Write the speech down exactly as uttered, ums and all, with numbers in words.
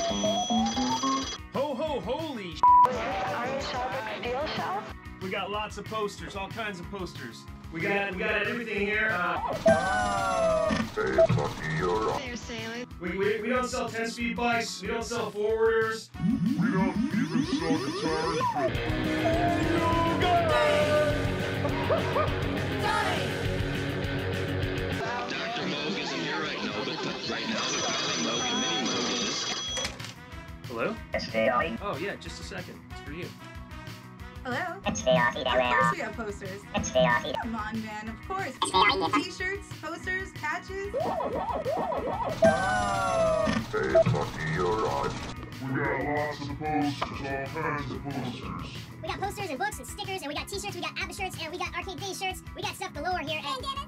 Ho ho holy sh**. Are you shop at the deal shop? We got lots of posters, all kinds of posters. We got we got everything here. Uh, They're sailing. we, we, we don't sell ten-speed bikes. We don't sell forwarders. We don't even sell guitars. Doctor Moog isn't here right now, but right now they're calling Moog and Mini Moog is. Hello? Oh yeah, just a second. It's for you. Hello? Of course we have posters. Come on, man, of course. T-shirts, posters, patches. Hey, Lucky, you're right. We got lots of posters, all kinds of posters. We got posters and books and stickers, and we got t-shirts, we got ABBA shirts, and we got Arcade Day shirts. We got stuff galore here, and